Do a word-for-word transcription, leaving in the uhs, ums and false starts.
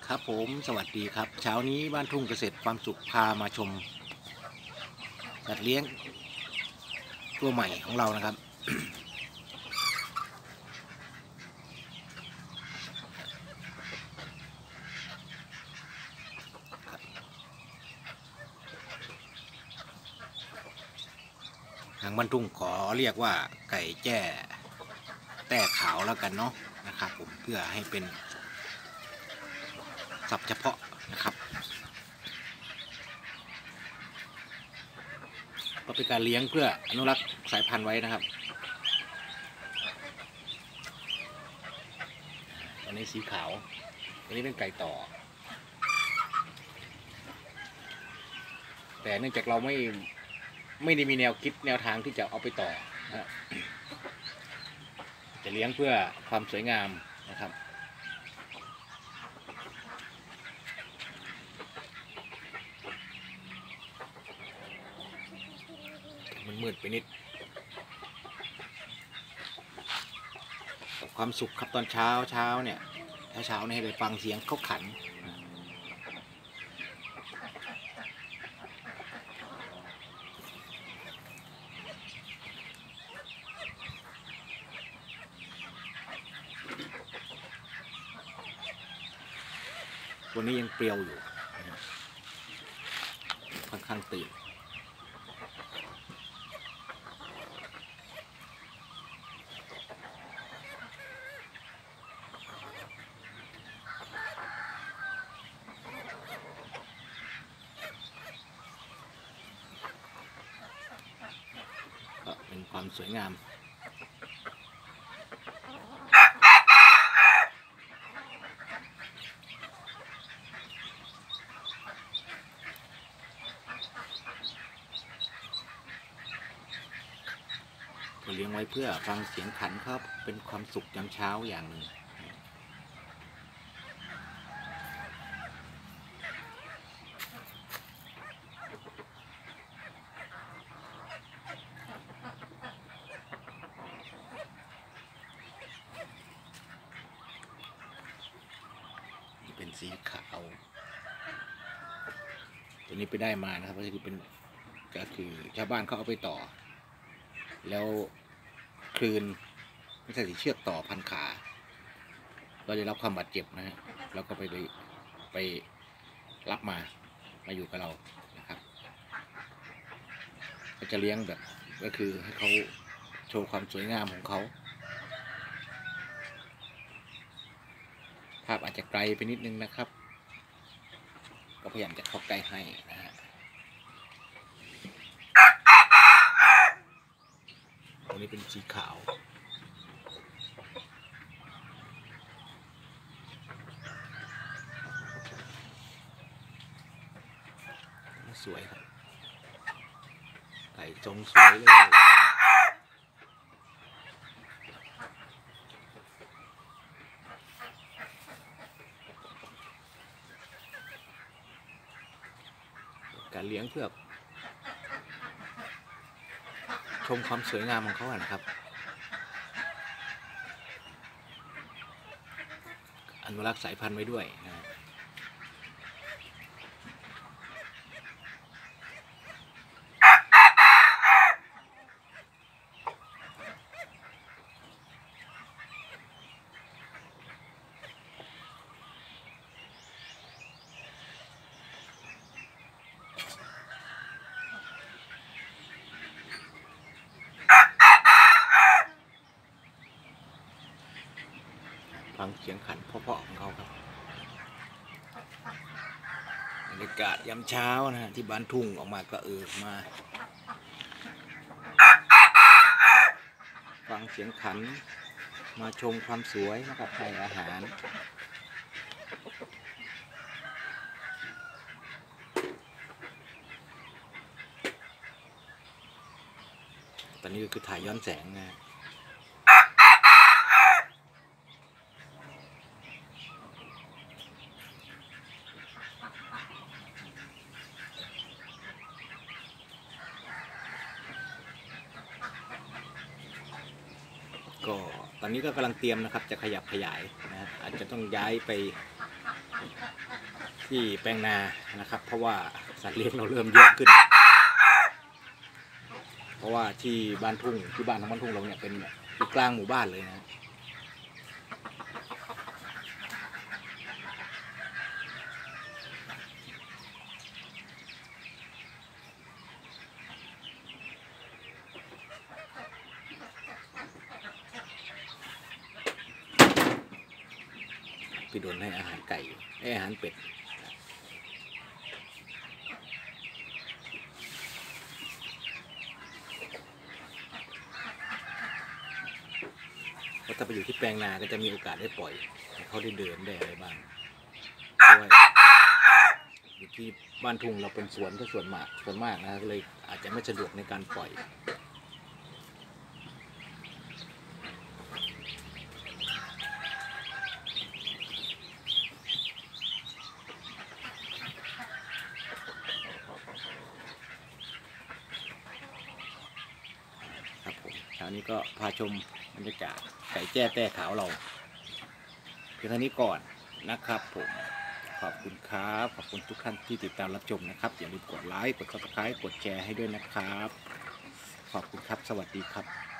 ครับผมสวัสดีครับเช้านี้บ้านทุ่งเกษตรความสุขพามาชมสัตว์เลี้ยงตัวใหม่ของเรานะครับ ทางบ้านทุ่งขอเรียกว่าไก่แจ้แต้ขาวแล้วกันเนาะนะครับผมเพื่อให้เป็นศัพท์เฉพาะนะครับก็เป็นการเลี้ยงเพื่ออนุรักษ์สายพันธุ์ไว้นะครับอันนี้สีขาวอันนี้เป็นไก่ต่อแต่เนื่องจากเราไม่ไม่ได้มีแนวคิดแนวทางที่จะเอาไปต่อนะจะเลี้ยงเพื่อความสวยงามนะครับมันมืดไปนิดความสุขครับตอนเช้าเช้าเนี่ยเช้าเช้าเนี่ยไปฟังเสียงเขาขันวันนี้ยังเปรียวอยู่ค่อนข้างตื่นก็เป็นความสวยงามเลี้ยงไว้เพื่อฟังเสียงขันครับเป็นความสุขยามเช้าอย่างหนึ่งเป็นสีขาวตัวนี้ไปได้มานะครับก็คือเป็นก็คือชาวบ้านเขาเอาไปต่อแล้วคลืนไม่ใช่เชือกต่อพันขาเราได้รับความบาดเจ็บนะฮะแล้วก็ไปไปไปรับมามาอยู่กับเรานะครับก็จะเลี้ยงแบบก็คือให้เขาโชว์ความสวยงามของเขาภาพอาจจะไกลไปนิดนึงนะครับก็พยายามจะเข้าใกล้ให้นะฮะตัวนี้เป็นสีขาวสวยครับไก่ทรงสวยเลยการเลี้ยงเพื่อชมความสวยงามของเขานะครับอนุรักษ์สายพันธุ์ไว้ด้วยนะฟังเสียงขันเพราะๆของเขาครับบรรยากาศยามเช้านะฮะที่บ้านทุ่งออกมาก็เออมาฟังเสียงขันมาชมความสวยนะครับให้อาหารตอนนี้ก็คือถ่ายย้อนแสงนะก็ตอนนี้ก็กำลังเตรียมนะครับจะขยับขยายนะอาจจะต้องย้ายไปที่แปลงนานะครับเพราะว่าสัตว์เลี้ยงเราเริ่มเยอะขึ้นเพราะว่าที่บ้านทุ่งที่บ้านของบ้านทุ่งเราเนี่ยเป็นอยู่กลางหมู่บ้านเลยนะพี่โดนให้อาหารไก่ให้อาหารเป็ดเพราะถ้าไปอยู่ที่แปลงนาก็จะมีโอกาสได้ปล่อยให้เขาได้เดินได้อะไรบ้างด้วยอยู่ที่บ้านทุ่งเราเป็นสวนก็ส่วนมากส่วนมากนะก็เลยอาจจะไม่สะดวกในการปล่อยครับผมเช้านี้ก็พาชมบรรยากาศไก่แจ้แต่ขาวเราเพียงเท่านี้ก่อนนะครับผมขอบคุณครับขอบคุณทุกท่านที่ติดตามรับชมนะครับอย่าลืมกดไลค์กดซับสไครต์กดแชร์ให้ด้วยนะครับขอบคุณครับสวัสดีครับ